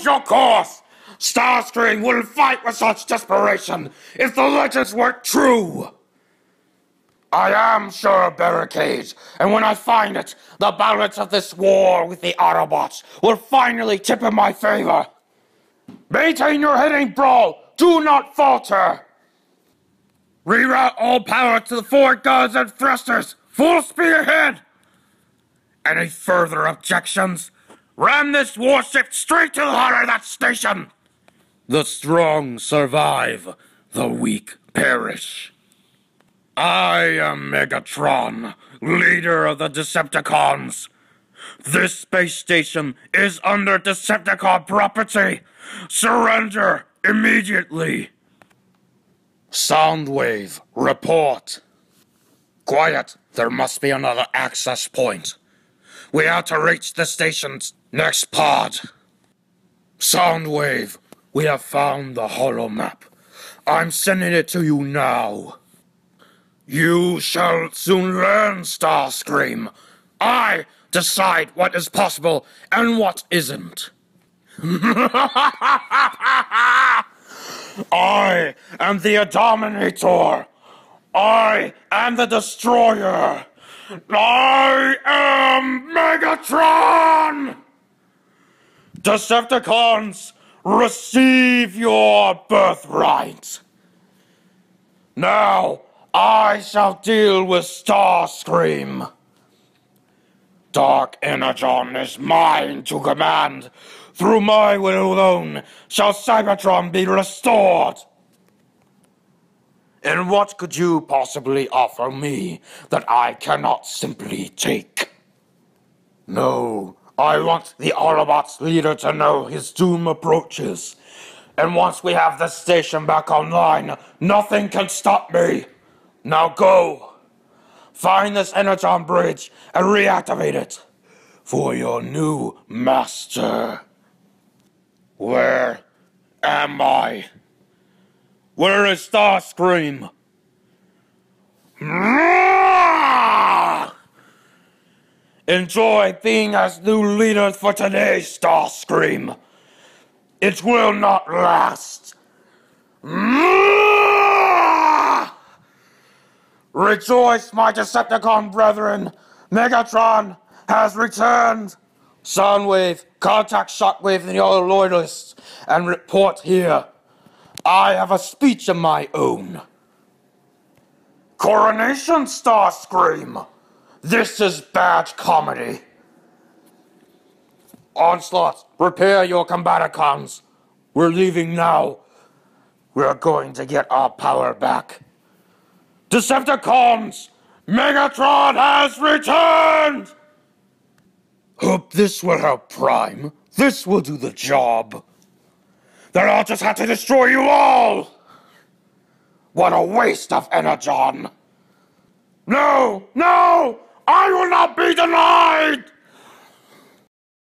Hold your course! Starscream wouldn't fight with such desperation if the legends were true! I am sure of barricades, and when I find it, the balance of this war with the Autobots will finally tip in my favor. Maintain your heading, bro! Do not falter! Reroute all power to the forward guns and thrusters! Full speed ahead! Any further objections? Ram this warship straight to the heart of that station! The strong survive, the weak perish. I am Megatron, leader of the Decepticons. This space station is under Decepticon property. Surrender immediately. Soundwave, report. Quiet, there must be another access point. We have to reach the station's next pod. Soundwave, we have found the holomap. I'm sending it to you now. You shall soon learn, Starscream. I decide what is possible and what isn't. I am the Dominator. I am the Destroyer. I am Megatron! Decepticons, receive your birthright. Now, I shall deal with Starscream. Dark Energon is mine to command. Through my will alone shall Cybertron be restored. And what could you possibly offer me that I cannot simply take? No, I want the Autobots leader to know his doom approaches. And once we have the station back online, nothing can stop me. Now go. Find this Energon bridge and reactivate it for your new master. Where am I? Where is Starscream? Enjoy being as new leader for today, Starscream. It will not last. Rejoice, my Decepticon brethren. Megatron has returned. Soundwave, contact Shockwave and the other loyalists and report here. I have a speech of my own. Coronation, Starscream! This is bad comedy. Onslaught, prepare your Combaticons. We're leaving now. We're going to get our power back. Decepticons! Megatron has returned! Hope this will help Prime. This will do the job. Then I'll just have to destroy you all! What a waste of Energon! No! No! I will not be denied!